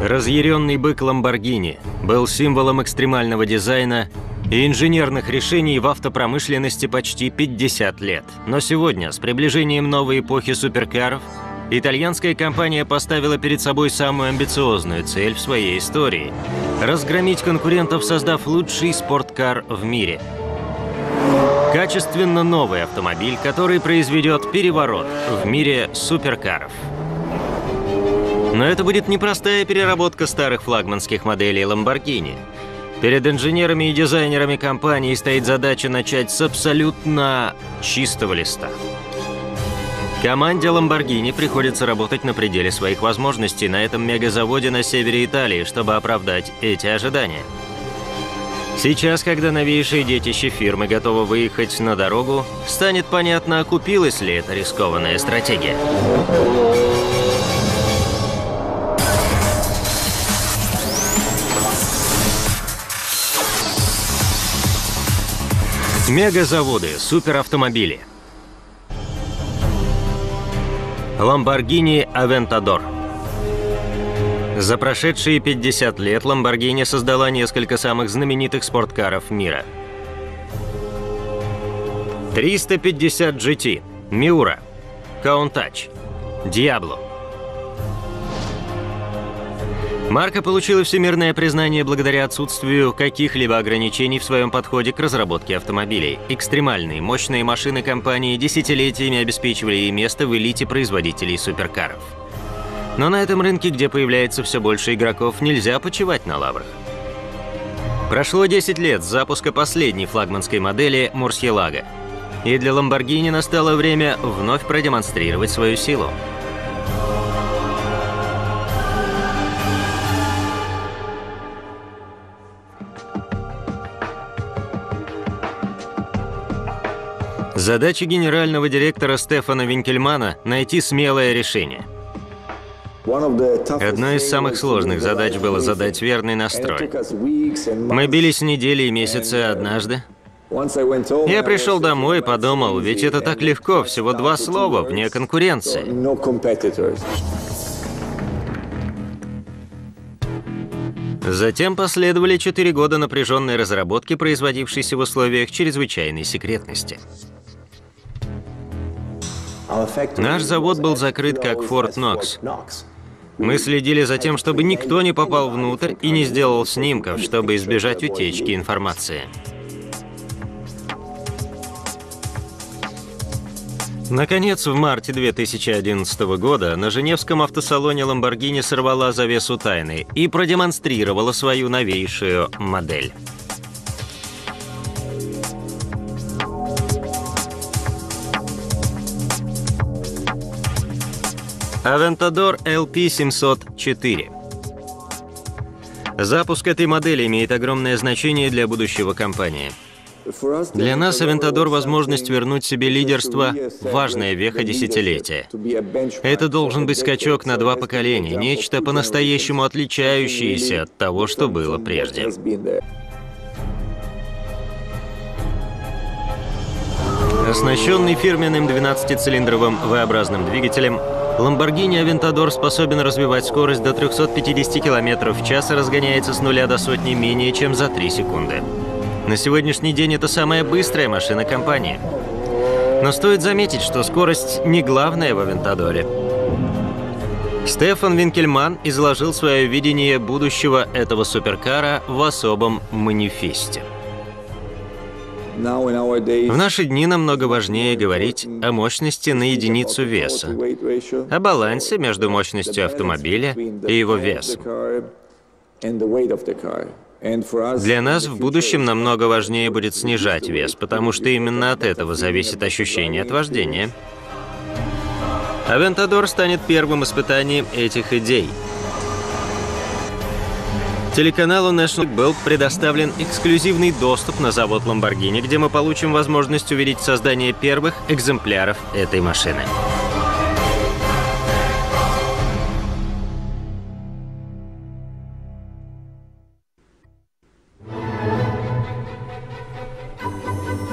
Разъяренный бык Lamborghini был символом экстремального дизайна и инженерных решений в автопромышленности почти 50 лет. Но сегодня, с приближением новой эпохи суперкаров, итальянская компания поставила перед собой самую амбициозную цель в своей истории – разгромить конкурентов, создав лучший спорткар в мире. Качественно новый автомобиль, который произведет переворот в мире суперкаров. Но это будет непростая переработка старых флагманских моделей Lamborghini. Перед инженерами и дизайнерами компании стоит задача начать с абсолютно чистого листа. Команде Lamborghini приходится работать на пределе своих возможностей на этом мегазаводе на севере Италии, чтобы оправдать эти ожидания. Сейчас, когда новейшие детище фирмы готовы выехать на дорогу, станет понятно, окупилась ли эта рискованная стратегия. Мегазаводы, суперавтомобили. Lamborghini Aventador. За прошедшие 50 лет Lamborghini создала несколько самых знаменитых спорткаров мира. 350 GT, Miura, Countach, Diablo. Марка получила всемирное признание благодаря отсутствию каких-либо ограничений в своем подходе к разработке автомобилей. Экстремальные, мощные машины компании десятилетиями обеспечивали ей место в элите производителей суперкаров. Но на этом рынке, где появляется все больше игроков, нельзя почивать на лаврах. Прошло 10 лет с запуска последней флагманской модели Murcielago, и для Lamborghini настало время вновь продемонстрировать свою силу. Задача генерального директора Стефана Винкельмана – найти смелое решение. Одной из самых сложных задач было задать верный настрой. Мы бились недели и месяцы, однажды. Я пришел домой и подумал, ведь это так легко, всего 2 слова, вне конкуренции. Затем последовали 4 года напряженной разработки, производившейся в условиях чрезвычайной секретности. Наш завод был закрыт как Fort Knox. Мы следили за тем, чтобы никто не попал внутрь и не сделал снимков, чтобы избежать утечки информации. Наконец, в марте 2011 года на Женевском автосалоне Lamborghini сорвала завесу тайны и продемонстрировала свою новейшую модель. Aventador LP704. Запуск этой модели имеет огромное значение для будущего компании. Для нас Aventador — возможность вернуть себе лидерство, важная веха десятилетия. Это должен быть скачок на 2 поколения, нечто по-настоящему отличающееся от того, что было прежде. Оснащенный фирменным 12-цилиндровым V-образным двигателем, Lamborghini Aventador способен развивать скорость до 350 км в час и разгоняется с 0 до сотни менее чем за 3 секунды. На сегодняшний день это самая быстрая машина компании. Но стоит заметить, что скорость не главное в Авентадоре. Стефан Винкельман изложил свое видение будущего этого суперкара в особом манифесте. В наши дни намного важнее говорить о мощности на единицу веса, о балансе между мощностью автомобиля и его весом. Для нас в будущем намного важнее будет снижать вес, потому что именно от этого зависит ощущение от вождения. Aventador станет первым испытанием этих идей. Телеканалу National был предоставлен эксклюзивный доступ на завод Lamborghini, где мы получим возможность увидеть создание первых экземпляров этой машины.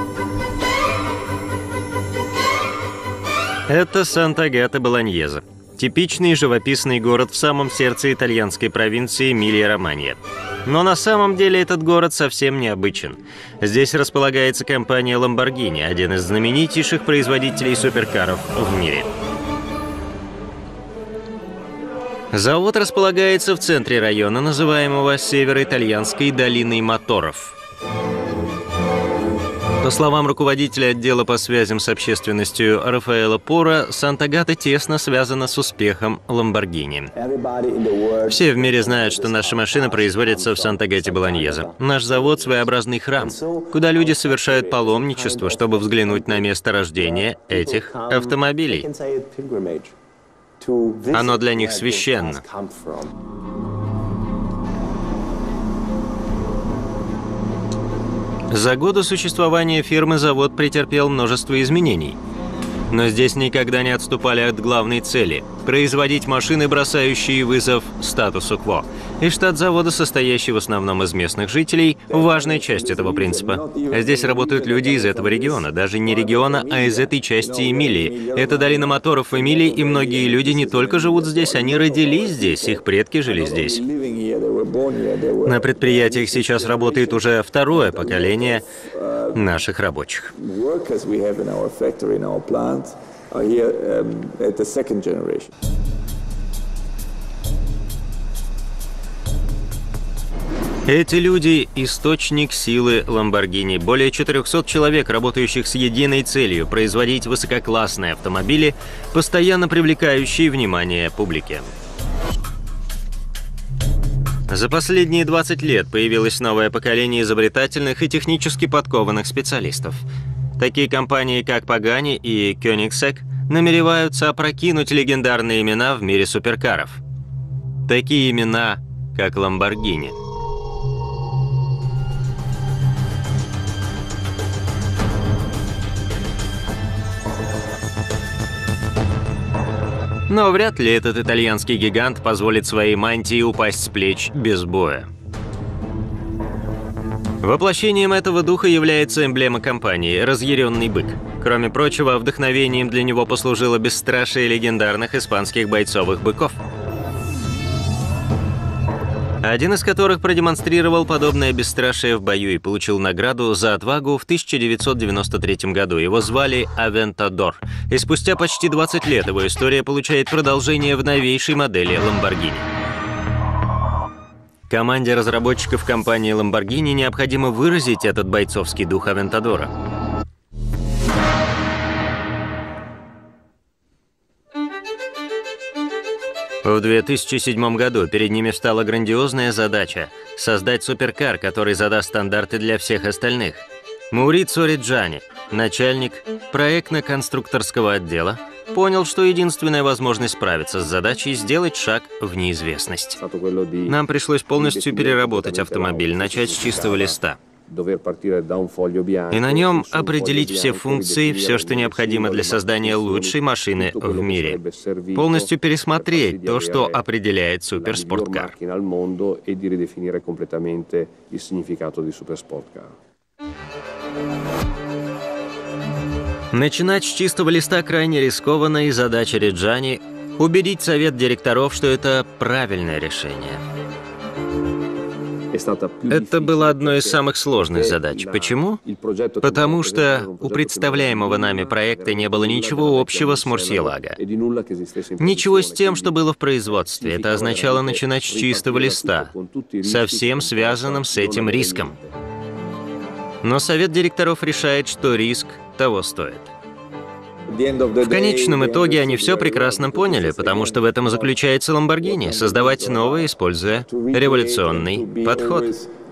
Это Санта-Агата-Болоньезе. Типичный живописный город в самом сердце итальянской провинции Эмилия-Романья. Но на самом деле этот город совсем необычен. Здесь располагается компания Lamborghini, один из знаменитейших производителей суперкаров в мире. Завод располагается в центре района, называемого Северо-Итальянской долиной моторов. По словам руководителя отдела по связям с общественностью Рафаэла Пора, Сант-Агата тесно связана с успехом Lamborghini. Все в мире знают, что наши машины производятся в Сант-Агате-Болоньезе. Наш завод — своеобразный храм, куда люди совершают паломничество, чтобы взглянуть на место рождения этих автомобилей. Оно для них священно. За годы существования фирмы завод претерпел множество изменений. Но здесь никогда не отступали от главной цели – производить машины, бросающие вызов статусу кво. И штат завода, состоящий в основном из местных жителей, важная часть этого принципа. А здесь работают люди из этого региона, даже не региона, а из этой части Эмилии. Это долина моторов в Эмилии, и многие люди не только живут здесь, они родились здесь, их предки жили здесь. На предприятиях сейчас работает уже второе поколение наших рабочих. Эти люди – источник силы Lamborghini. Более 400 человек, работающих с единой целью – производить высококлассные автомобили, постоянно привлекающие внимание публики. За последние 20 лет появилось новое поколение изобретательных и технически подкованных специалистов. Такие компании, как Pagani и Koenigsegg, намереваются опрокинуть легендарные имена в мире суперкаров. Такие имена, как Lamborghini. Но вряд ли этот итальянский гигант позволит своей мантии упасть с плеч без боя. Воплощением этого духа является эмблема компании – разъяренный бык. Кроме прочего, вдохновением для него послужило бесстрашие легендарных испанских бойцовых быков, один из которых продемонстрировал подобное бесстрашие в бою и получил награду за отвагу в 1993 году. Его звали Aventador. И спустя почти 20 лет его история получает продолжение в новейшей модели Lamborghini. Команде разработчиков компании Lamborghini необходимо выразить этот бойцовский дух Авентадора. В 2007 году перед ними встала грандиозная задача – создать суперкар, который задаст стандарты для всех остальных. Маурицио Реджани, начальник проектно-конструкторского отдела, понял, что единственная возможность справиться с задачей – сделать шаг в неизвестность. Нам пришлось полностью переработать автомобиль, начать с чистого листа. И на нем определить все функции, все, что необходимо для создания лучшей машины в мире. Полностью пересмотреть то, что определяет суперспорткар. Начинать с чистого листа крайне рискованно, и задача Реджани – убедить совет директоров, что это правильное решение. Это было одной из самых сложных задач. Почему? Потому что у представляемого нами проекта не было ничего общего с Мурсиелаго. Ничего с тем, что было в производстве. Это означало начинать с чистого листа, со всем связанным с этим риском. Но совет директоров решает, что риск того стоит. В конечном итоге они все прекрасно поняли, потому что в этом и заключается Lamborghini – создавать новое, используя революционный подход.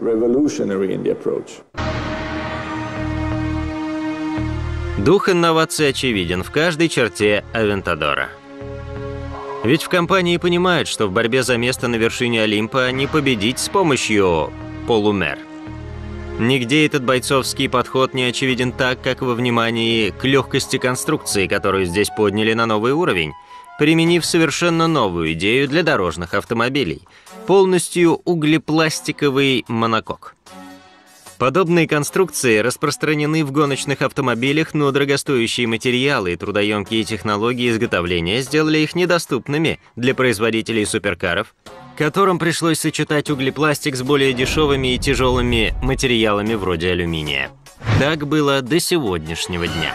Дух инноваций очевиден в каждой черте Авентадора. Ведь в компании понимают, что в борьбе за место на вершине Олимпа не победить с помощью полумер. Нигде этот бойцовский подход не очевиден так, как во внимании к легкости конструкции, которую здесь подняли на новый уровень, применив совершенно новую идею для дорожных автомобилей – полностью углепластиковый монокок. Подобные конструкции распространены в гоночных автомобилях, но дорогостоящие материалы и трудоемкие технологии изготовления сделали их недоступными для производителей суперкаров, которым пришлось сочетать углепластик с более дешевыми и тяжелыми материалами вроде алюминия. Так было до сегодняшнего дня.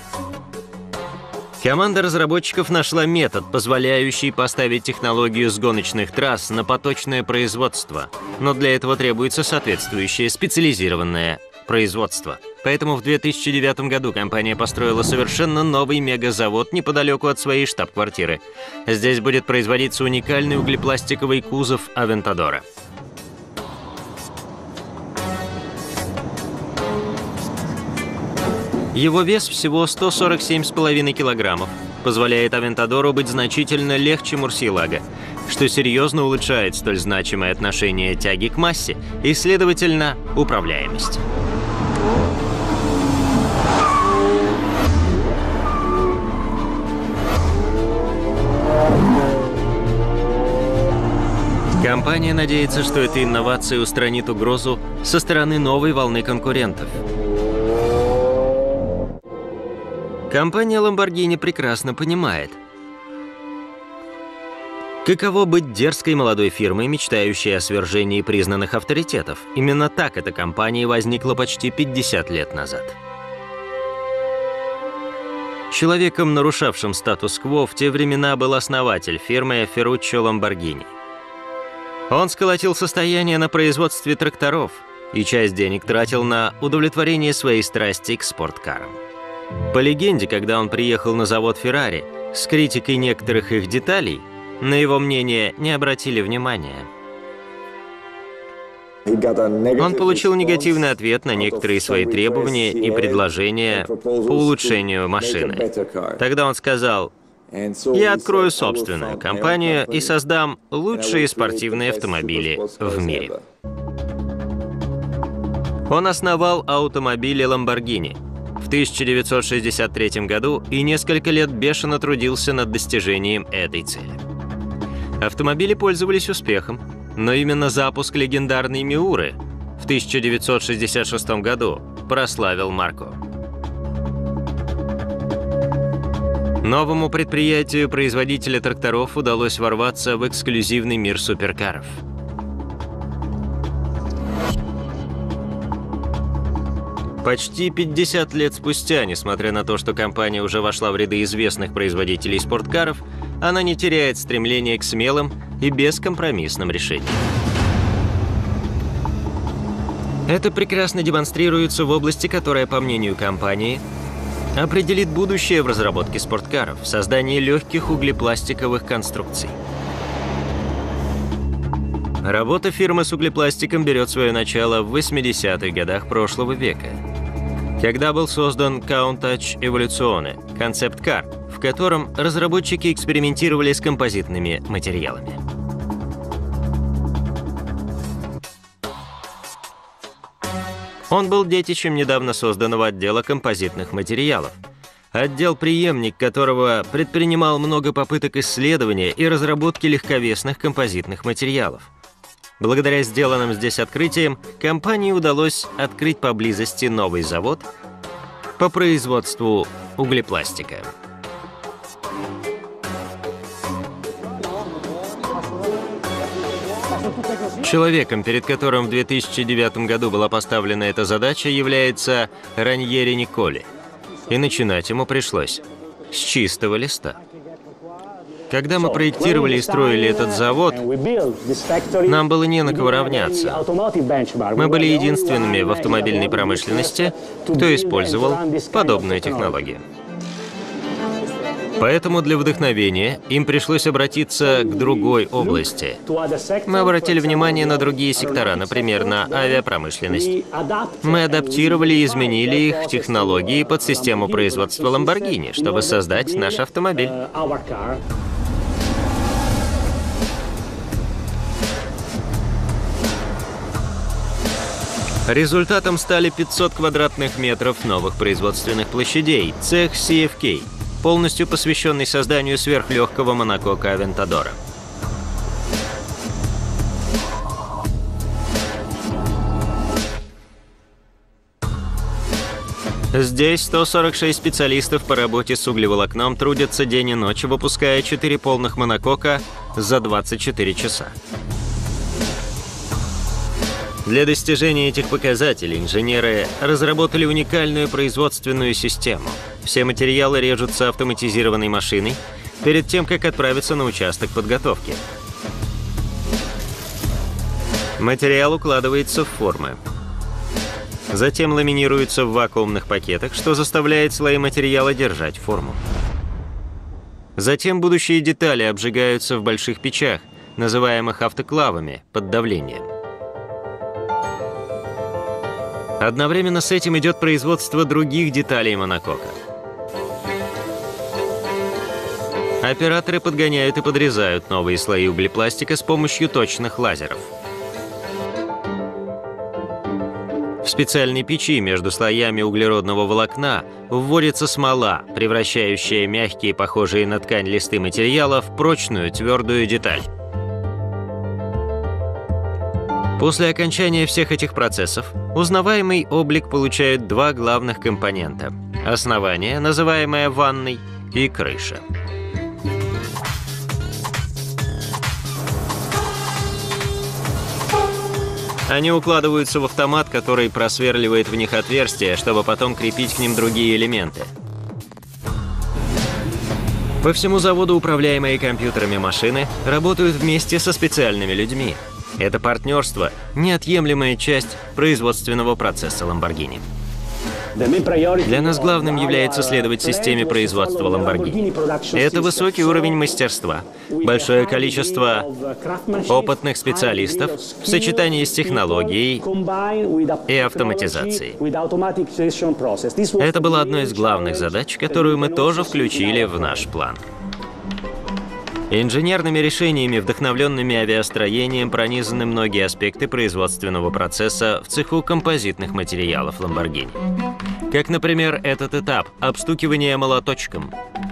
Команда разработчиков нашла метод, позволяющий поставить технологию с гоночных трасс на поточное производство, но для этого требуется соответствующее специализированное производство. Поэтому в 2009 году компания построила совершенно новый мегазавод неподалеку от своей штаб-квартиры. Здесь будет производиться уникальный углепластиковый кузов Авентадора. Его вес всего 147,5 килограммов, позволяет Авентадору быть значительно легче Мурсиелага, что серьезно улучшает столь значимое отношение тяги к массе и, следовательно, управляемость. Компания надеется, что эта инновация устранит угрозу со стороны новой волны конкурентов. Компания Lamborghini прекрасно понимает, каково быть дерзкой молодой фирмой, мечтающей о свержении признанных авторитетов. Именно так эта компания возникла почти 50 лет назад. Человеком, нарушавшим статус-кво, в те времена был основатель фирмы Ferruccio Lamborghini. Он сколотил состояние на производстве тракторов и часть денег тратил на удовлетворение своей страсти к спорткарам. По легенде, когда он приехал на завод Ferrari с критикой некоторых их деталей, на его мнение не обратили внимания. Он получил негативный ответ на некоторые свои требования и предложения по улучшению машины. Тогда он сказал: «Я открою собственную компанию и создам лучшие спортивные автомобили в мире». Он основал автомобили Lamborghini в 1963 году и несколько лет бешено трудился над достижением этой цели. Автомобили пользовались успехом, но именно запуск легендарной Миуры в 1966 году прославил марку. Новому предприятию производителя тракторов удалось ворваться в эксклюзивный мир суперкаров. Почти 50 лет спустя, несмотря на то, что компания уже вошла в ряды известных производителей спорткаров, она не теряет стремления к смелым и бескомпромиссным решениям. Это прекрасно демонстрируется в области, которая, по мнению компании, определит будущее в разработке спорткаров, в создании легких углепластиковых конструкций. Работа фирмы с углепластиком берет свое начало в 80-х годах прошлого века, когда был создан Countach Evoluzione, концепт-кар, в котором разработчики экспериментировали с композитными материалами. Он был детищем недавно созданного отдела композитных материалов, отдел-преемник которого предпринимал много попыток исследования и разработки легковесных композитных материалов. Благодаря сделанным здесь открытиям, компании удалось открыть поблизости новый завод по производству углепластика. Человеком, перед которым в 2009 году была поставлена эта задача, является Раньери Николи. И начинать ему пришлось с чистого листа. Когда мы проектировали и строили этот завод, нам было не на кого равняться. Мы были единственными в автомобильной промышленности, кто использовал подобную технологию. Поэтому для вдохновения им пришлось обратиться к другой области. Мы обратили внимание на другие сектора, например, на авиапромышленность. Мы адаптировали и изменили их технологии под систему производства Lamborghini, чтобы создать наш автомобиль. Результатом стали 500 квадратных метров новых производственных площадей, цех CFK, полностью посвященный созданию сверхлегкого монокока Авентадора. Здесь 146 специалистов по работе с углеволокном трудятся день и ночь, выпуская 4 полных монокока за 24 часа. Для достижения этих показателей инженеры разработали уникальную производственную систему. Все материалы режутся автоматизированной машиной перед тем, как отправиться на участок подготовки. Материал укладывается в формы. Затем ламинируется в вакуумных пакетах, что заставляет слои материала держать форму. Затем будущие детали обжигаются в больших печах, называемых автоклавами, под давлением. Одновременно с этим идет производство других деталей монокока. Операторы подгоняют и подрезают новые слои углепластика с помощью точных лазеров. В специальной печи между слоями углеродного волокна вводится смола, превращающая мягкие, похожие на ткань листы материала в прочную, твердую деталь. После окончания всех этих процессов узнаваемый облик получают два главных компонента – основание, называемое ванной, и крыша. Они укладываются в автомат, который просверливает в них отверстия, чтобы потом крепить к ним другие элементы. По всему заводу управляемые компьютерами машины работают вместе со специальными людьми. Это партнерство – неотъемлемая часть производственного процесса Lamborghini. Для нас главным является следовать системе производства Lamborghini. Это высокий уровень мастерства, большое количество опытных специалистов в сочетании с технологией и автоматизацией. Это была одной из главных задач, которую мы тоже включили в наш план. Инженерными решениями, вдохновленными авиастроением, пронизаны многие аспекты производственного процесса в цеху композитных материалов Lamborghini. Как, например, этот этап – обстукивание молоточком.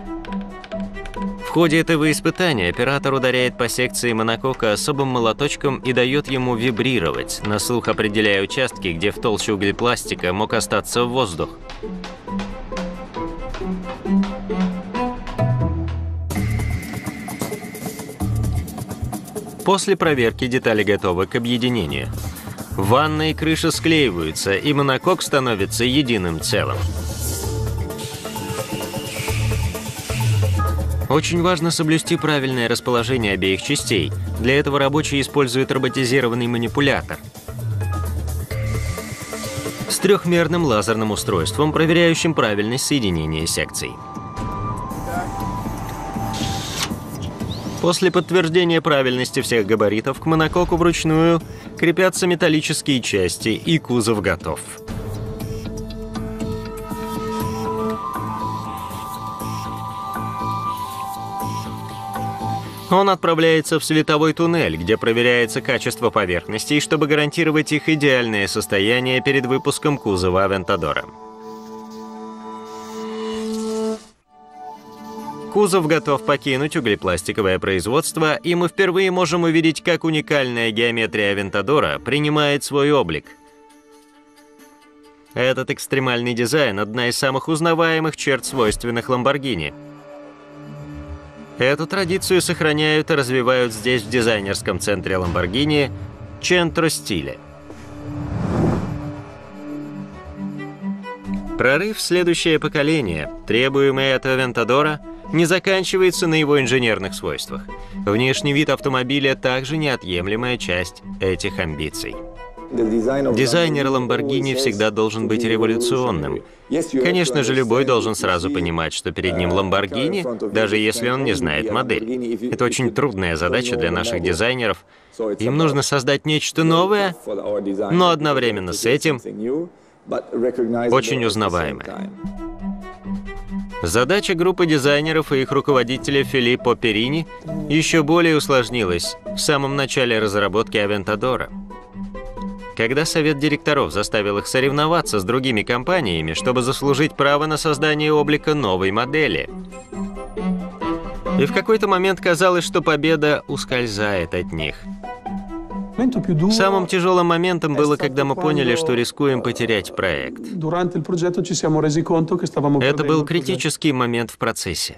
В ходе этого испытания оператор ударяет по секции монокока особым молоточком и дает ему вибрировать, на слух определяя участки, где в толще углепластика мог остаться воздух. После проверки детали готовы к объединению. Ванна и крыша склеиваются, и монокок становится единым целым. Очень важно соблюсти правильное расположение обеих частей. Для этого рабочие используют роботизированный манипулятор с трехмерным лазерным устройством, проверяющим правильность соединения секций. После подтверждения правильности всех габаритов к монококу вручную крепятся металлические части, и кузов готов. Он отправляется в световой туннель, где проверяется качество поверхностей, чтобы гарантировать их идеальное состояние перед выпуском кузова Авентадора. Кузов готов покинуть углепластиковое производство, и мы впервые можем увидеть, как уникальная геометрия Авентадора принимает свой облик. Этот экстремальный дизайн – одна из самых узнаваемых черт, свойственных Lamborghini. Эту традицию сохраняют и развивают здесь, в дизайнерском центре Lamborghini Centro Stile. Прорыв в следующее поколение, требуемый от Авентадора, не заканчивается на его инженерных свойствах. Внешний вид автомобиля также неотъемлемая часть этих амбиций. Дизайнер Lamborghini всегда должен быть революционным. Конечно же, любой должен сразу понимать, что перед ним Lamborghini, даже если он не знает модель. Это очень трудная задача для наших дизайнеров. Им нужно создать нечто новое, но одновременно с этим очень узнаваемое. Задача группы дизайнеров и их руководителя Филиппо Перини еще более усложнилась в самом начале разработки Авентадора. Когда совет директоров заставил их соревноваться с другими компаниями, чтобы заслужить право на создание облика новой модели. И в какой-то момент казалось, что победа ускользает от них. Самым тяжелым моментом было, когда мы поняли, что рискуем потерять проект. Это был критический момент в процессе.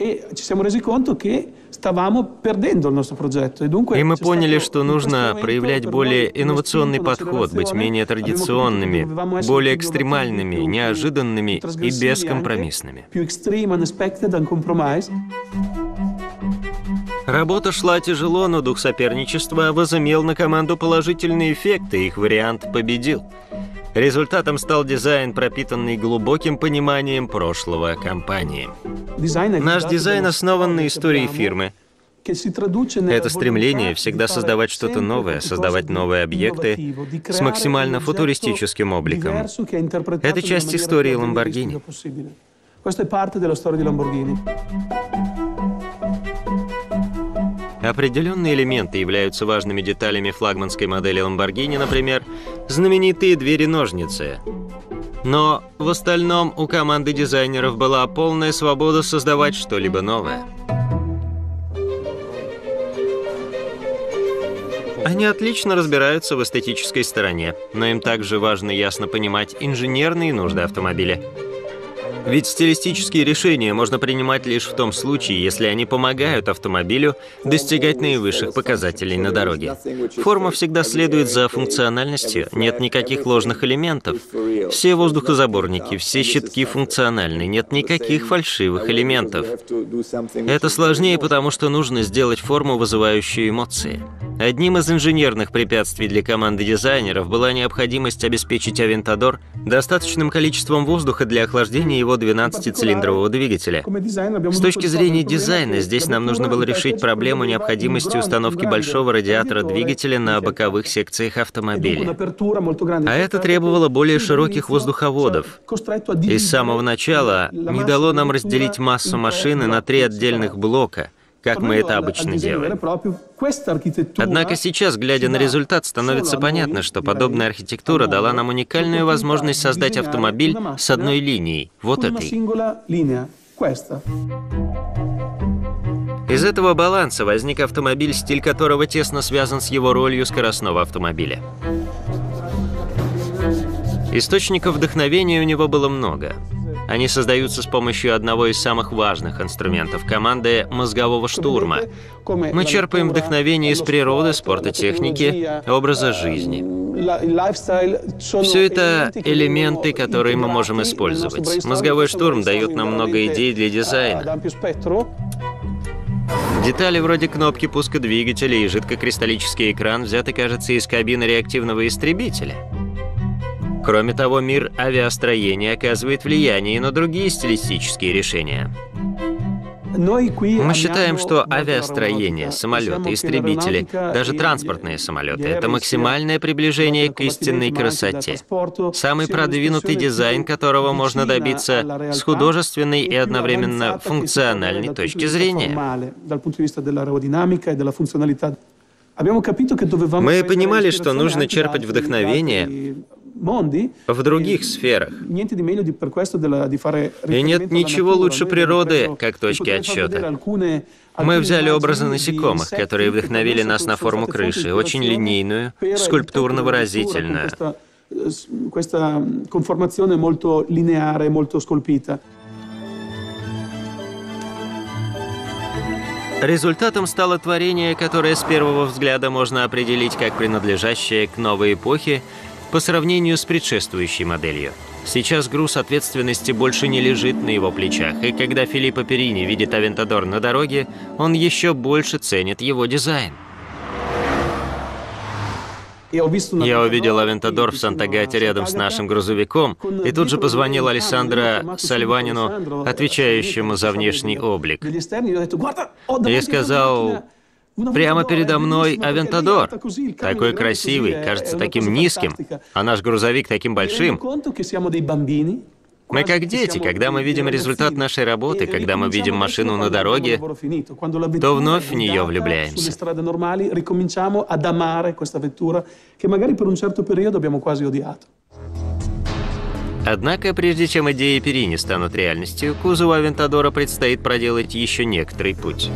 И мы поняли, что нужно проявлять более инновационный подход, быть менее традиционными, более экстремальными, неожиданными и бескомпромиссными. Работа шла тяжело, но дух соперничества возымел на команду положительный эффект, и их вариант победил. Результатом стал дизайн, пропитанный глубоким пониманием прошлого компании. Наш дизайн основан на истории фирмы. Это стремление всегда создавать что-то новое, создавать новые объекты с максимально футуристическим обликом. Это часть истории Lamborghini. Определенные элементы являются важными деталями флагманской модели Lamborghini, например, знаменитые двери-ножницы. Но в остальном у команды дизайнеров была полная свобода создавать что-либо новое. Они отлично разбираются в эстетической стороне, но им также важно ясно понимать инженерные нужды автомобиля. Ведь стилистические решения можно принимать лишь в том случае, если они помогают автомобилю достигать наивысших показателей на дороге. Форма всегда следует за функциональностью, нет никаких ложных элементов. Все воздухозаборники, все щитки функциональны, нет никаких фальшивых элементов. Это сложнее, потому что нужно сделать форму, вызывающую эмоции. Одним из инженерных препятствий для команды дизайнеров была необходимость обеспечить Aventador достаточным количеством воздуха для охлаждения его 12-цилиндрового двигателя. С точки зрения дизайна, здесь нам нужно было решить проблему необходимости установки большого радиатора двигателя на боковых секциях автомобиля. А это требовало более широких воздуховодов. И с самого начала не дало нам разделить массу машины на 3 отдельных блока, как мы это обычно делаем. Однако сейчас, глядя на результат, становится понятно, что подобная архитектура дала нам уникальную возможность создать автомобиль с одной линией, вот этой. Из этого баланса возник автомобиль, стиль которого тесно связан с его ролью скоростного автомобиля. Источников вдохновения у него было много. Они создаются с помощью одного из самых важных инструментов команды – мозгового штурма. Мы черпаем вдохновение из природы, спорта, техники, образа жизни. Все это элементы, которые мы можем использовать. Мозговой штурм дает нам много идей для дизайна. Детали вроде кнопки пуска двигателя и жидкокристаллический экран взяты, кажется, из кабины реактивного истребителя. Кроме того, мир авиастроения оказывает влияние на другие стилистические решения. Мы считаем, что авиастроение, самолеты, истребители, даже транспортные самолеты — это максимальное приближение к истинной красоте. Самый продвинутый дизайн, которого можно добиться с художественной и одновременно функциональной точки зрения. Мы понимали, что нужно черпать вдохновение в других сферах. И нет ничего лучше природы, как точки отсчета. Мы взяли образы насекомых, которые вдохновили нас на форму крыши, очень линейную, скульптурно-выразительную. Результатом стало творение, которое с первого взгляда можно определить как принадлежащее к новой эпохе по сравнению с предшествующей моделью. Сейчас груз ответственности больше не лежит на его плечах, и когда Филиппо Перини видит Aventador на дороге, он еще больше ценит его дизайн. Я увидел Aventador в Санта-Гате рядом с нашим грузовиком, и тут же позвонил Алессандро Сальванину, отвечающему за внешний облик. И сказал: «Прямо передо мной Aventador, такой красивый, кажется таким низким, а наш грузовик таким большим». Мы как дети, когда мы видим результат нашей работы, когда мы видим машину на дороге, то вновь в нее влюбляемся. Однако, прежде чем идеи Перини станут реальностью, кузову Авентадора предстоит проделать еще некоторый путь.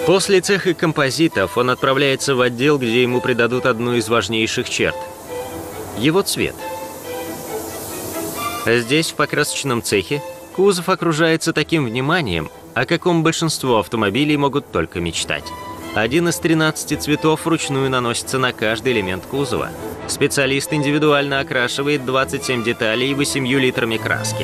После цеха композитов он отправляется в отдел, где ему придадут одну из важнейших черт – его цвет. А здесь, в покрасочном цехе, кузов окружается таким вниманием, о каком большинство автомобилей могут только мечтать. Один из 13 цветов вручную наносится на каждый элемент кузова. Специалист индивидуально окрашивает 27 деталей 8 литрами краски.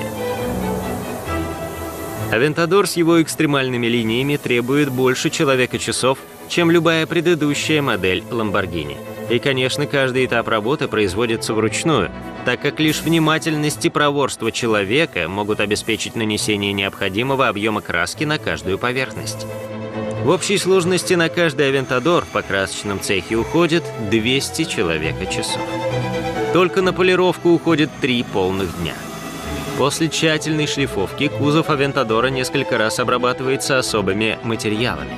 Авентадор с его экстремальными линиями требует больше человека-часов, чем любая предыдущая модель Lamborghini. И, конечно, каждый этап работы производится вручную, так как лишь внимательность и проворство человека могут обеспечить нанесение необходимого объема краски на каждую поверхность. В общей сложности на каждый Авентадор в покрасочном цехе уходит 200 человека-часов. Только на полировку уходит 3 полных дня. После тщательной шлифовки кузов Авентадора несколько раз обрабатывается особыми материалами.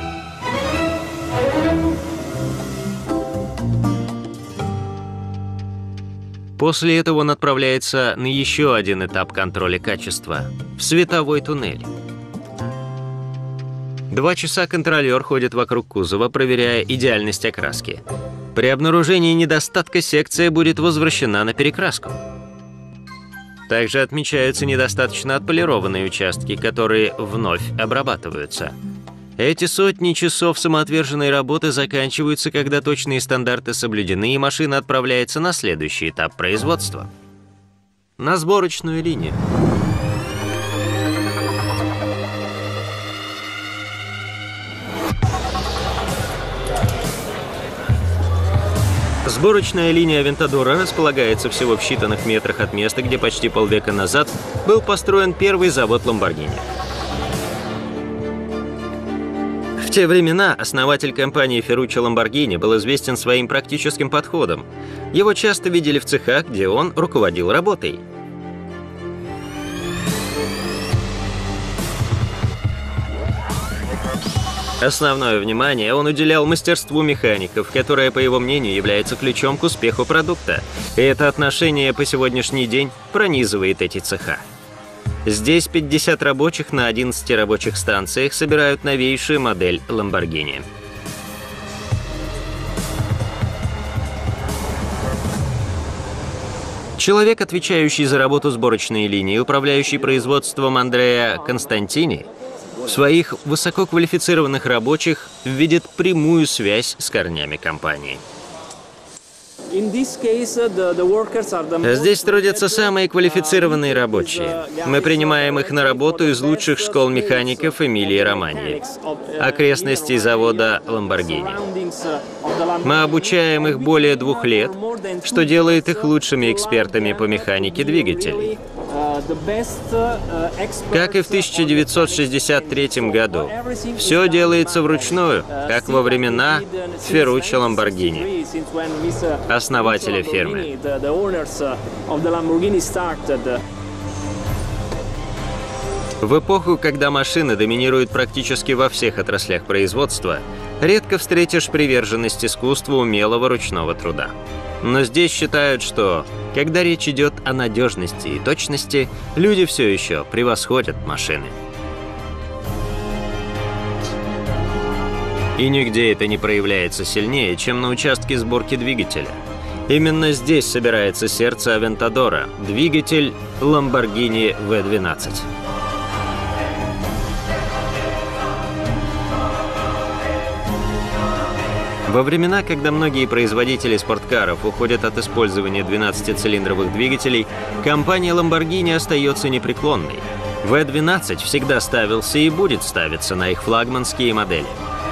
После этого он отправляется на еще один этап контроля качества – в световой туннель. 2 часа контролер ходит вокруг кузова, проверяя идеальность окраски. При обнаружении недостатка секция будет возвращена на перекраску. Также отмечаются недостаточно отполированные участки, которые вновь обрабатываются. Эти сотни часов самоотверженной работы заканчиваются, когда точные стандарты соблюдены, и машина отправляется на следующий этап производства – на сборочную линию. Сборочная линия Авентадора располагается всего в считанных метрах от места, где почти полвека назад был построен первый завод Lamborghini. В те времена основатель компании Ferruccio Lamborghini был известен своим практическим подходом. Его часто видели в цехах, где он руководил работой. Основное внимание он уделял мастерству механиков, которое, по его мнению, является ключом к успеху продукта. И это отношение по сегодняшний день пронизывает эти цеха. Здесь 50 рабочих на 11 рабочих станциях собирают новейшую модель Lamborghini. Человек, отвечающий за работу сборочной линии, управляющий производством Андреа Константини, в своих высококвалифицированных рабочих видит прямую связь с корнями компании. Здесь трудятся самые квалифицированные рабочие. Мы принимаем их на работу из лучших школ механиков Эмилии-Романьи, окрестностей завода Lamborghini. Мы обучаем их более 2 лет, что делает их лучшими экспертами по механике двигателей. Как и в 1963 году. Все делается вручную, как во времена Ferruccio Lamborghini, основателя фирмы. В эпоху, когда машины доминируют практически во всех отраслях производства, редко встретишь приверженность искусству умелого ручного труда. Но здесь считают, что, когда речь идет о надежности и точности, люди все еще превосходят машины. И нигде это не проявляется сильнее, чем на участке сборки двигателя. Именно здесь собирается сердце Авентадора – двигатель Lamborghini V12. Во времена, когда многие производители спорткаров уходят от использования 12-цилиндровых двигателей, компания Lamborghini остается непреклонной. V12 всегда ставился и будет ставиться на их флагманские модели.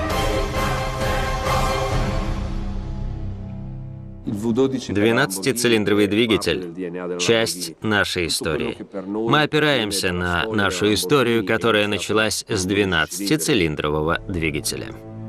12-цилиндровый двигатель – часть нашей истории. Мы опираемся на нашу историю, которая началась с 12-цилиндрового двигателя.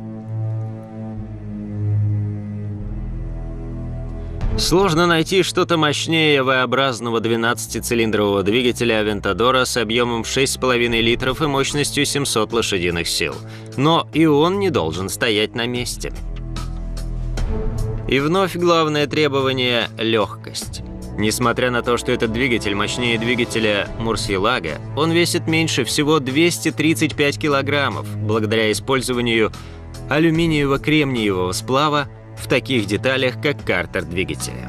Сложно найти что-то мощнее V-образного 12-цилиндрового двигателя Авентадора с объемом 6,5 литров и мощностью 700 лошадиных сил. Но и он не должен стоять на месте. И вновь главное требование – легкость. Несмотря на то, что этот двигатель мощнее двигателя Мурсиелага, он весит меньше всего 235 килограммов, благодаря использованию алюминиево-кремниевого сплава в таких деталях, как картер двигателя.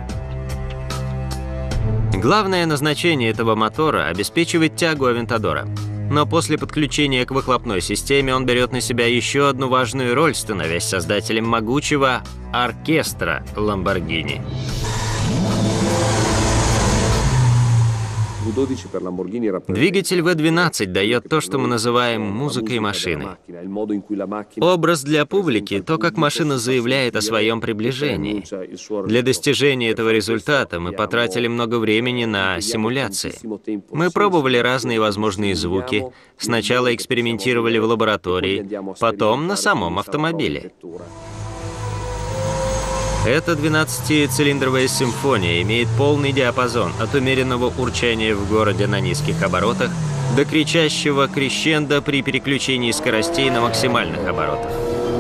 Главное назначение этого мотора – обеспечивать тягу Авентадора. Но после подключения к выхлопной системе он берет на себя еще одну важную роль, становясь создателем могучего оркестра Lamborghini. Двигатель V12 дает то, что мы называем музыкой машины. Образ для публики – то, как машина заявляет о своем приближении. Для достижения этого результата мы потратили много времени на симуляции. Мы пробовали разные возможные звуки, сначала экспериментировали в лаборатории, потом на самом автомобиле. Эта 12-цилиндровая симфония имеет полный диапазон от умеренного урчания в городе на низких оборотах до кричащего крещендо при переключении скоростей на максимальных оборотах.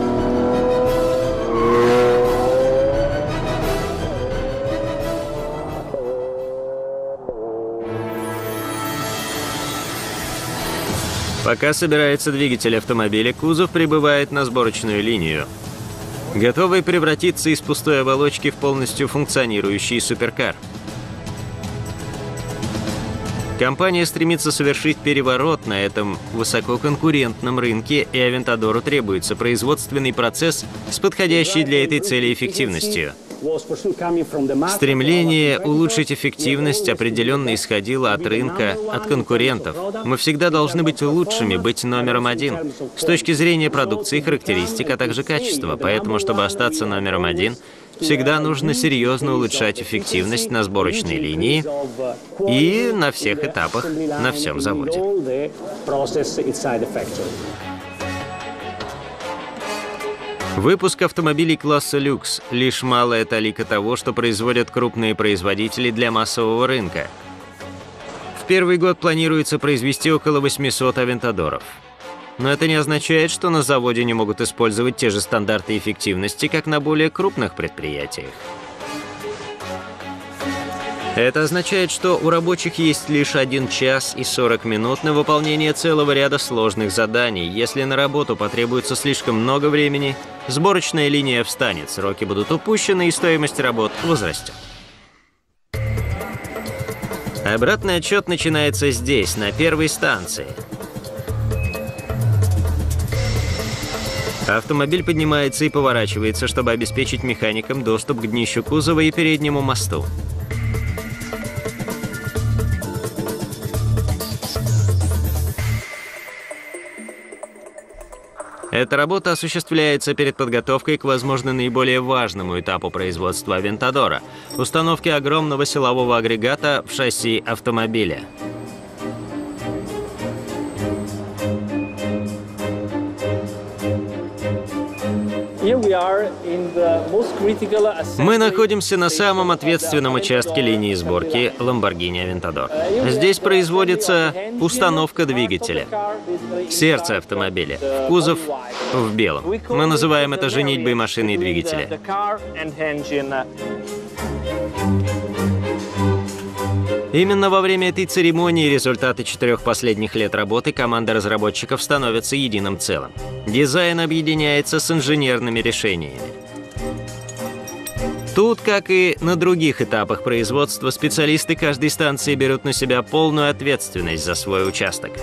Пока собирается двигатель автомобиля, кузов прибывает на сборочную линию, готовый превратиться из пустой оболочки в полностью функционирующий суперкар. Компания стремится совершить переворот на этом высококонкурентном рынке, и Авентадору требуется производственный процесс с подходящей для этой цели эффективностью. Стремление улучшить эффективность определенно исходило от рынка, от конкурентов. Мы всегда должны быть лучшими, быть номером один. С точки зрения продукции, характеристик, а также качества. Поэтому, чтобы остаться номером один, всегда нужно серьезно улучшать эффективность на сборочной линии и на всех этапах, на всем заводе. Выпуск автомобилей класса люкс – лишь малая талика того, что производят крупные производители для массового рынка. В первый год планируется произвести около 800 Авентадоров. Но это не означает, что на заводе не могут использовать те же стандарты эффективности, как на более крупных предприятиях. Это означает, что у рабочих есть лишь 1 час и 40 минут на выполнение целого ряда сложных заданий. Если на работу потребуется слишком много времени, сборочная линия встанет, сроки будут упущены и стоимость работ возрастет. Обратный отсчет начинается здесь, на первой станции. Автомобиль поднимается и поворачивается, чтобы обеспечить механикам доступ к днищу кузова и переднему мосту. Эта работа осуществляется перед подготовкой к, возможно, наиболее важному этапу производства Авентадора – установке огромного силового агрегата в шасси автомобиля. Мы находимся на самом ответственном участке линии сборки Lamborghini Aventador. Здесь производится установка двигателя. Сердце автомобиля. Кузов в белом. Мы называем это женитьбой машины и двигателя. Именно во время этой церемонии результаты 4 последних лет работы команда разработчиков становятся единым целым. Дизайн объединяется с инженерными решениями. Тут, как и на других этапах производства, специалисты каждой станции берут на себя полную ответственность за свой участок.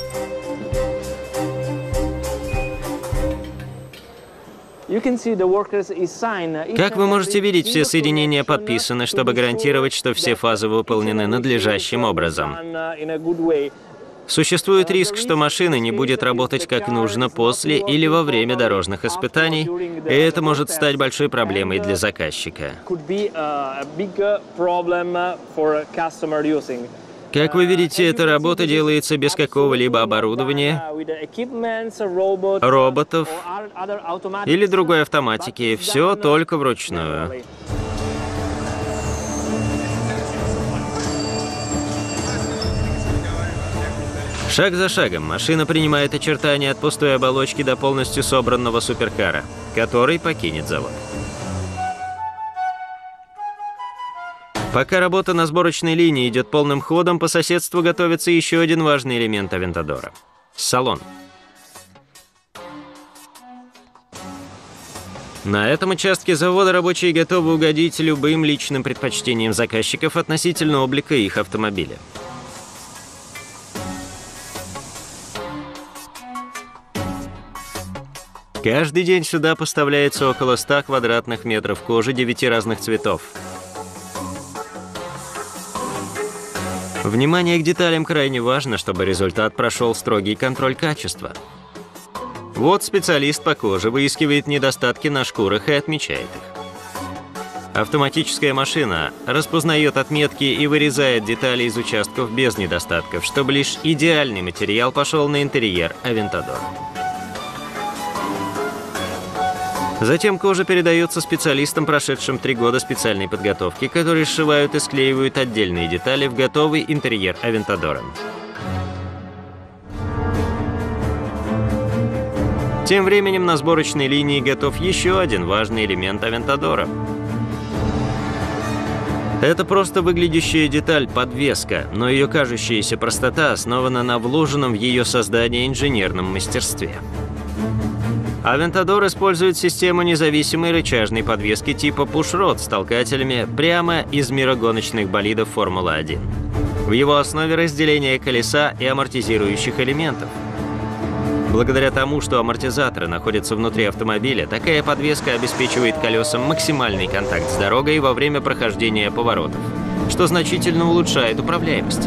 Как вы можете видеть, все соединения подписаны, чтобы гарантировать, что все фазы выполнены надлежащим образом. Существует риск, что машина не будет работать как нужно после или во время дорожных испытаний, и это может стать большой проблемой для заказчика. Как вы видите, эта работа делается без какого-либо оборудования, роботов или другой автоматики. Все только вручную. Шаг за шагом машина принимает очертания от пустой оболочки до полностью собранного суперкара, который покинет завод. Пока работа на сборочной линии идет полным ходом, по соседству готовится еще один важный элемент Авентадора – салон. На этом участке завода рабочие готовы угодить любым личным предпочтениям заказчиков относительно облика их автомобиля. Каждый день сюда поставляется около 100 квадратных метров кожи 9 разных цветов. Внимание к деталям крайне важно, чтобы результат прошел строгий контроль качества. Вот специалист по коже выискивает недостатки на шкурах и отмечает их. Автоматическая машина распознает отметки и вырезает детали из участков без недостатков, чтобы лишь идеальный материал пошел на интерьер Авентадора. Затем кожа передается специалистам, прошедшим 3 года специальной подготовки, которые сшивают и склеивают отдельные детали в готовый интерьер Авентадора. Тем временем на сборочной линии готов еще один важный элемент Авентадора. Это просто выглядящая деталь – подвеска, но ее кажущаяся простота основана на вложенном в ее создание инженерном мастерстве. Авентадор использует систему независимой рычажной подвески типа push-rod с толкателями прямо из мира гоночных болидов Формулы-1. В его основе разделение колеса и амортизирующих элементов. Благодаря тому, что амортизаторы находятся внутри автомобиля, такая подвеска обеспечивает колесам максимальный контакт с дорогой во время прохождения поворотов, что значительно улучшает управляемость.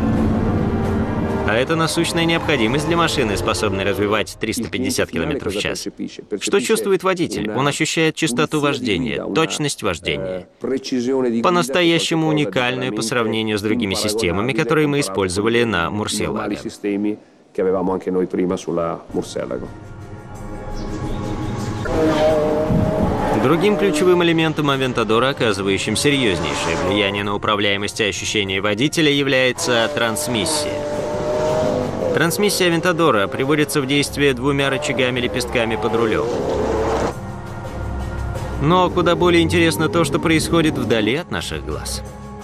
А это насущная необходимость для машины, способной развивать 350 км в час. Что чувствует водитель? Он ощущает частоту вождения, точность вождения. По-настоящему уникальную по сравнению с другими системами, которые мы использовали на Мурсиеллаге. Другим ключевым элементом Авентадора, оказывающим серьезнейшее влияние на управляемость и ощущение водителя, является трансмиссия. Трансмиссия Авентадора приводится в действие 2 рычагами-лепестками под рулем. Но куда более интересно то, что происходит вдали от наших глаз.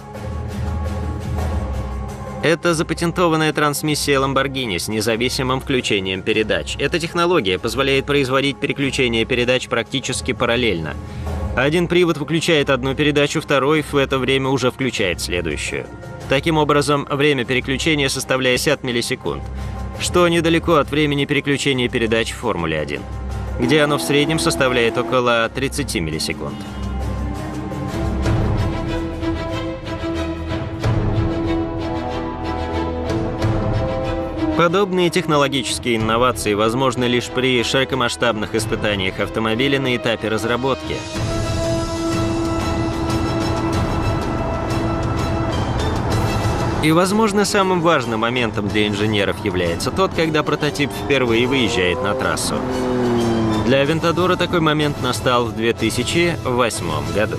Это запатентованная трансмиссия Lamborghini с независимым включением передач. Эта технология позволяет производить переключение передач практически параллельно. Один привод выключает одну передачу, второй в это время уже включает следующую. Таким образом, время переключения составляет 50 миллисекунд, что недалеко от времени переключения передач в Формуле-1, где оно в среднем составляет около 30 миллисекунд. Подобные технологические инновации возможны лишь при широкомасштабных испытаниях автомобиля на этапе разработки. И, возможно, самым важным моментом для инженеров является тот, когда прототип впервые выезжает на трассу. Для Авентадора такой момент настал в 2008 году.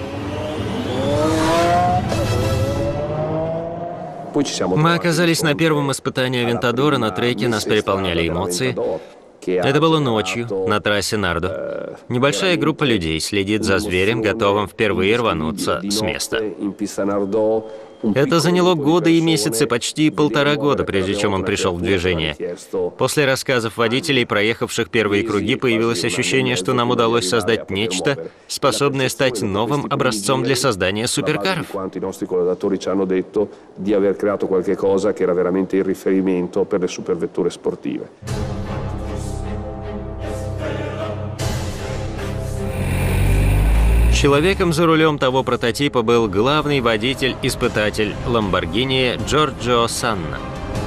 Мы оказались на первом испытании Авентадора на треке, нас переполняли эмоции. Это было ночью, на трассе Нардо. Небольшая группа людей следит за зверем, готовым впервые рвануться с места. Это заняло годы и месяцы, почти 1,5 года, прежде чем он пришел в движение. После рассказов водителей, проехавших первые круги, появилось ощущение, что нам удалось создать нечто, способное стать новым образцом для создания суперкаров. Человеком за рулем того прототипа был главный водитель-испытатель Lamborghini Джорджио Санна.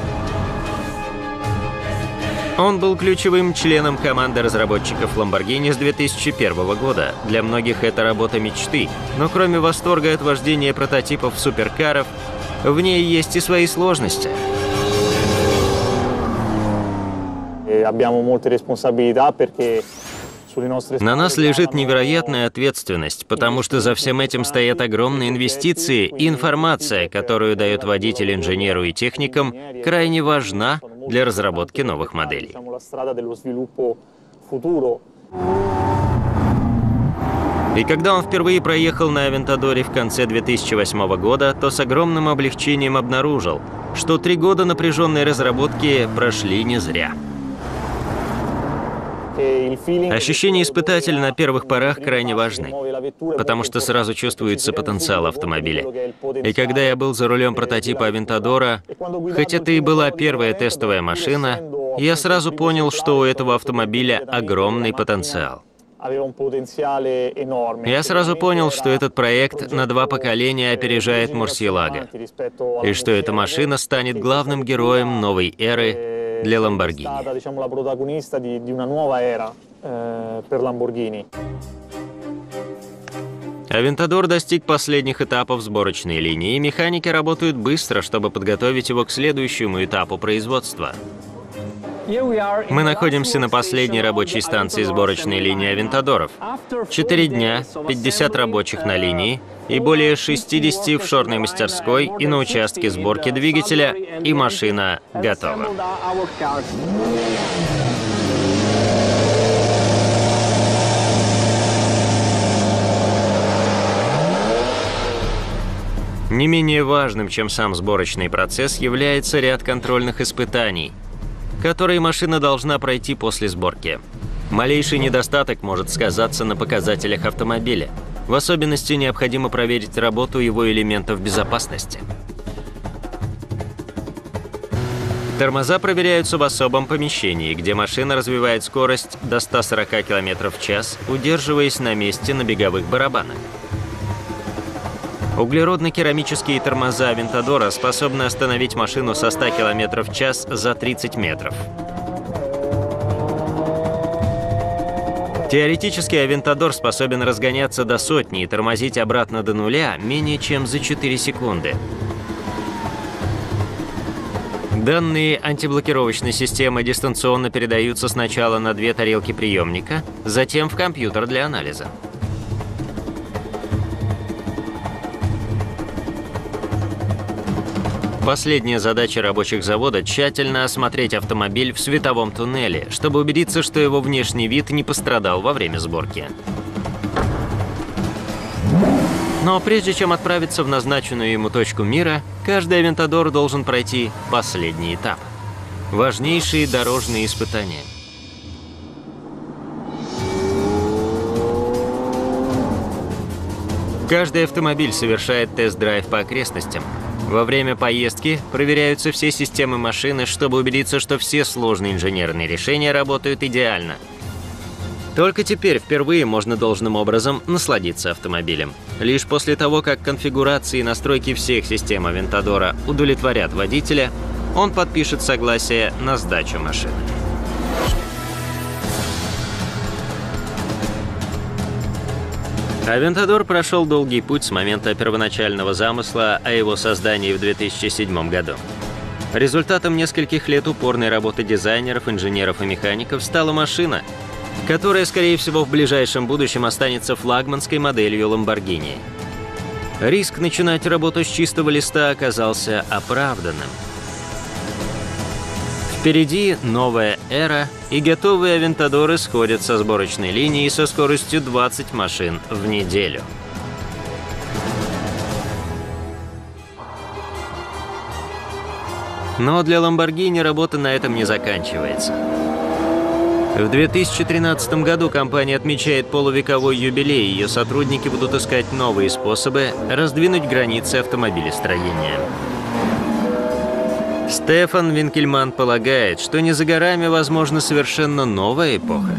Он был ключевым членом команды разработчиков Lamborghini с 2001 года. Для многих это работа мечты, но кроме восторга от вождения прототипов суперкаров, в ней есть и свои сложности. На нас лежит невероятная ответственность, потому что за всем этим стоят огромные инвестиции, и информация, которую дает водитель инженеру и техникам, крайне важна для разработки новых моделей. И когда он впервые проехал на Авентадоре в конце 2008 года, то с огромным облегчением обнаружил, что 3 года напряженной разработки прошли не зря. Ощущения испытателя на первых порах крайне важны, потому что сразу чувствуется потенциал автомобиля. И когда я был за рулем прототипа Авентадора, хоть это и была первая тестовая машина, я сразу понял, что у этого автомобиля огромный потенциал. Я сразу понял, что этот проект на 2 поколения опережает Мурсиелага, и что эта машина станет главным героем новой эры для Lamborghini. Авентадор достиг последних этапов сборочной линии, и механики работают быстро, чтобы подготовить его к следующему этапу производства. Мы находимся на последней рабочей станции сборочной линии Авентадоров. 4 дня, 50 рабочих на линии и более 60 в шорной мастерской и на участке сборки двигателя, и машина готова. Не менее важным, чем сам сборочный процесс, является ряд контрольных испытаний, которые машина должна пройти после сборки. Малейший недостаток может сказаться на показателях автомобиля. В особенности необходимо проверить работу его элементов безопасности. Тормоза проверяются в особом помещении, где машина развивает скорость до 140 км в час, удерживаясь на месте на беговых барабанах. Углеродно-керамические тормоза Авентадора способны остановить машину со 100 км в час за 30 метров. Теоретически Авентадор способен разгоняться до 100 и тормозить обратно до нуля менее чем за 4 секунды. Данные антиблокировочной системы дистанционно передаются сначала на 2 тарелки приемника, затем в компьютер для анализа. Последняя задача рабочих завода – тщательно осмотреть автомобиль в световом туннеле, чтобы убедиться, что его внешний вид не пострадал во время сборки. Но прежде чем отправиться в назначенную ему точку мира, каждый Авентадор должен пройти последний этап – важнейшие дорожные испытания. Каждый автомобиль совершает тест-драйв по окрестностям. Во время поездки проверяются все системы машины, чтобы убедиться, что все сложные инженерные решения работают идеально. Только теперь впервые можно должным образом насладиться автомобилем. Лишь после того, как конфигурации и настройки всех систем Авентадора удовлетворят водителя, он подпишет согласие на сдачу машины. Авентадор прошел долгий путь с момента первоначального замысла о его создании в 2007 году. Результатом нескольких лет упорной работы дизайнеров, инженеров и механиков стала машина, которая, скорее всего, в ближайшем будущем останется флагманской моделью Lamborghini. Риск начинать работу с чистого листа оказался оправданным. Впереди новая эра, и готовые Авентадоры сходят со сборочной линии со скоростью 20 машин в неделю. Но для Lamborghini работа на этом не заканчивается. В 2013 году компания отмечает полувековой юбилей, и ее сотрудники будут искать новые способы раздвинуть границы автомобилестроения. Стефан Винкельман полагает, что не за горами возможна совершенно новая эпоха.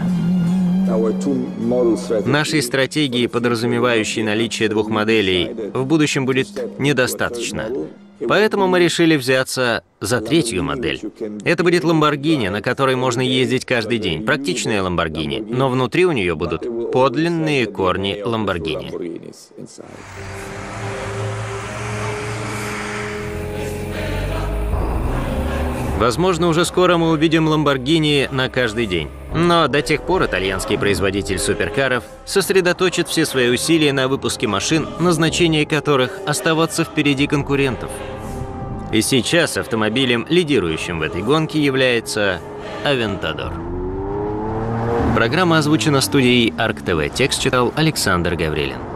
Нашей стратегии, подразумевающей наличие 2 моделей, в будущем будет недостаточно. Поэтому мы решили взяться за 3-ю модель. Это будет Lamborghini, на которой можно ездить каждый день. Практичная Lamborghini, но внутри у нее будут подлинные корни Lamborghini. Возможно, уже скоро мы увидим Lamborghini на каждый день. Но до тех пор итальянский производитель суперкаров сосредоточит все свои усилия на выпуске машин, назначение которых оставаться впереди конкурентов. И сейчас автомобилем, лидирующим в этой гонке, является Aventador. Программа озвучена студией Арк ТВ. Текст читал Александр Гаврилин.